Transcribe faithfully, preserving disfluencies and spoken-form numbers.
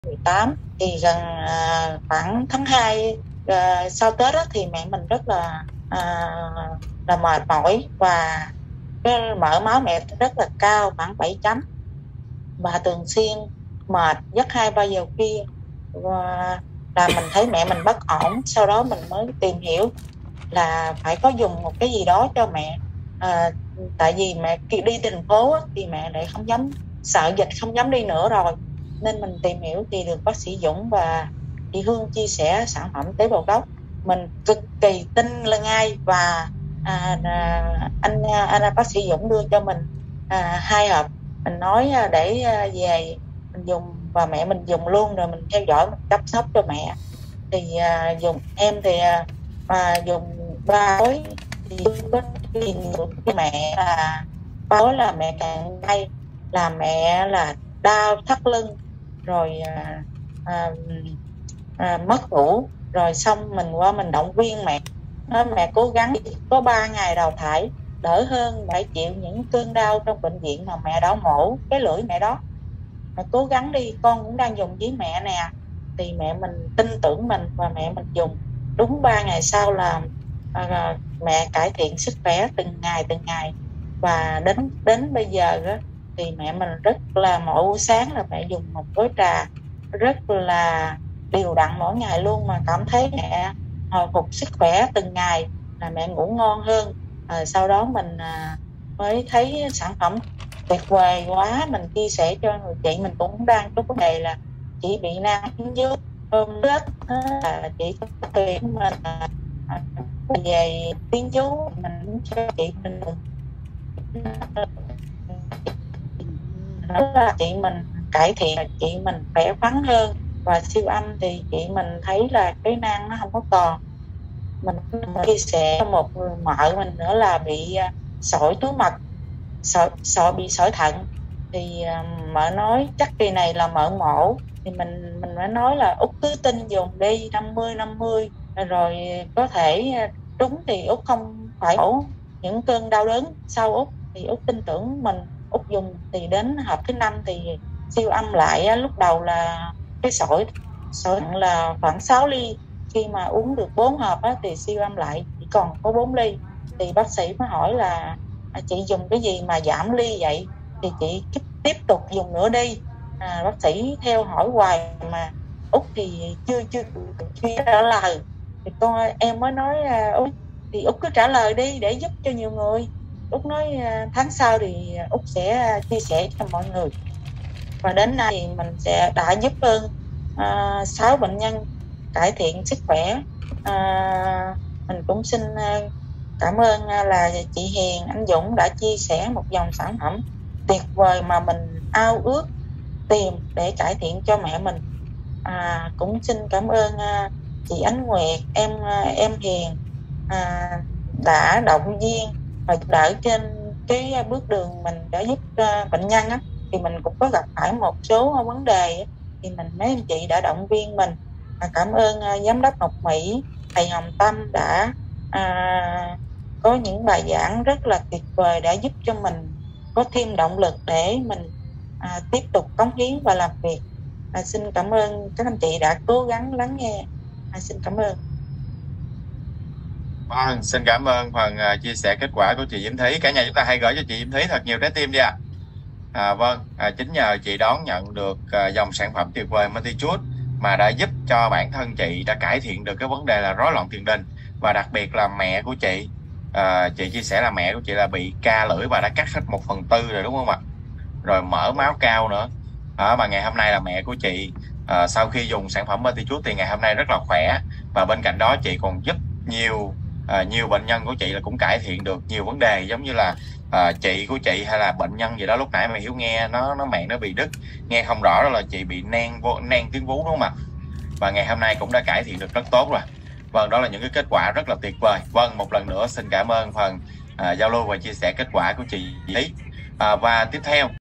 mười tám thì gần à, khoảng tháng hai à, sau Tết á, thì mẹ mình rất là à, là mệt mỏi, và cái mỡ máu mẹ rất là cao, khoảng bảy chấm, và thường xuyên mệt giấc hai ba giờ khuya, và là mình thấy mẹ mình bất ổn. Sau đó mình mới tìm hiểu là phải có dùng một cái gì đó cho mẹ. à, Tại vì mẹ khi đi thành phố á, thì mẹ lại không dám, sợ dịch không dám đi nữa rồi, nên mình tìm hiểu thì được bác sĩ Dũng và chị Hương chia sẻ sản phẩm tế bào gốc. Mình cực kỳ tin là ngay, và à, à, anh anh bác sĩ Dũng đưa cho mình à, hai hộp. Mình nói à, để à, về mình dùng, và mẹ mình dùng luôn, rồi mình theo dõi, mình chăm sóc cho mẹ. Thì à, dùng em thì à, à, dùng ba gói, thì có truyền của mẹ là ba gói là mẹ càng day, là mẹ là đau thắt lưng, rồi à, à, à, mất ngủ, rồi xong mình qua mình động viên mẹ. Nói mẹ cố gắng, có ba ngày đào thải đỡ hơn phải chịu những cơn đau trong bệnh viện mà mẹ đã mổ cái lưỡi mẹ đó. Mẹ cố gắng đi, con cũng đang dùng với mẹ nè. Thì mẹ mình tin tưởng mình, và mẹ mình dùng đúng ba ngày sau là à, mẹ cải thiện sức khỏe từng ngày từng ngày. Và đến đến bây giờ đó, thì mẹ mình rất là, mỗi buổi sáng là mẹ dùng một gói trà rất là đều đặn mỗi ngày luôn, mà cảm thấy mẹ hồi phục sức khỏe từng ngày, là mẹ ngủ ngon hơn. À, sau đó mình à, mới thấy sản phẩm tuyệt vời quá, mình chia sẻ cho người chị mình cũng đang có vấn đề là chị bị nang tuyến dưới. Hôm Tết là chị có tuyển mình à, về tiếng chú, mình cũng cho chị mình nói là chị mình cải thiện, chị mình khỏe khoắn hơn, và siêu âm thì chị mình thấy là cái nang nó không có còn. Mình, mình chia sẻ một người mợ mình nữa là bị à, sỏi túi mật, sợ sợ bị sỏi thận. Thì à, mợ nói chắc kỳ này là mợ mổ. Thì mình mình mới nói là Út cứ tin dùng đi, năm mươi năm mươi, rồi có thể à, trúng thì Út không phải mổ những cơn đau đớn sau. Út thì Út tin tưởng mình, Út dùng. Thì đến hộp thứ năm thì siêu âm lại á, lúc đầu là cái sỏi sỏi thận là khoảng sáu ly. Khi mà uống được bốn hộp á, thì siêu âm lại chỉ còn có bốn ly. Thì bác sĩ mới hỏi là à, chị dùng cái gì mà giảm ly vậy? Thì chị tiếp tục dùng nữa đi. À, bác sĩ theo hỏi hoài mà Út thì chưa chưa chưa trả lời. Thì con em mới nói à, Út thì Út cứ trả lời đi để giúp cho nhiều người. Út nói à, tháng sau thì Út sẽ chia sẻ cho mọi người. Và đến nay thì mình sẽ đã giúp hơn à, sáu bệnh nhân cải thiện sức khỏe. à, mình cũng xin à, cảm ơn à, là chị Hiền, anh Dũng đã chia sẻ một dòng sản phẩm tuyệt vời mà mình ao ước tìm để cải thiện cho mẹ mình. À, cũng xin cảm ơn à, chị Ánh Nguyệt, em à, em Hiền à, đã động viên và giúp đỡ trên cái bước đường mình đã giúp à, bệnh nhân á. Thì mình cũng có gặp phải một số vấn đề á, thì mình mấy anh chị đã động viên mình. À, cảm ơn à, giám đốc Ngọc Mỹ, thầy Hồng Tâm đã à, có những bài giảng rất là tuyệt vời, đã giúp cho mình có thêm động lực để mình à, tiếp tục cống hiến và làm việc. À, xin cảm ơn các anh chị đã cố gắng lắng nghe. À, xin cảm ơn. Vâng, xin cảm ơn phần à, chia sẻ kết quả của chị Diễm Thí. Cả nhà chúng ta hãy gửi cho chị Diễm Thí thật nhiều trái tim đi ạ. À. À, vâng, à, chính nhờ chị đón nhận được à, dòng sản phẩm tuyệt vời MultiChoice mà đã giúp cho bản thân chị đã cải thiện được cái vấn đề là rối loạn tiền đình, và đặc biệt là mẹ của chị, à, chị chia sẻ là mẹ của chị là bị ca lưỡi và đã cắt hết một phần tư rồi đúng không ạ? Rồi mỡ máu cao nữa. À, mà ngày hôm nay là mẹ của chị à, sau khi dùng sản phẩm MultiChoice thì ngày hôm nay rất là khỏe, và bên cạnh đó chị còn giúp nhiều à, nhiều bệnh nhân của chị là cũng cải thiện được nhiều vấn đề, giống như là à, chị của chị hay là bệnh nhân gì đó lúc nãy mà Hiếu nghe nó nó mạng nó bị đứt, nghe không rõ, đó là chị bị nang vô nang tiếng vú đúng không ạ? Và ngày hôm nay cũng đã cải thiện được rất tốt rồi. Vâng, đó là những cái kết quả rất là tuyệt vời. Vâng, một lần nữa xin cảm ơn phần à, giao lưu và chia sẻ kết quả của chị Lý. À, và tiếp theo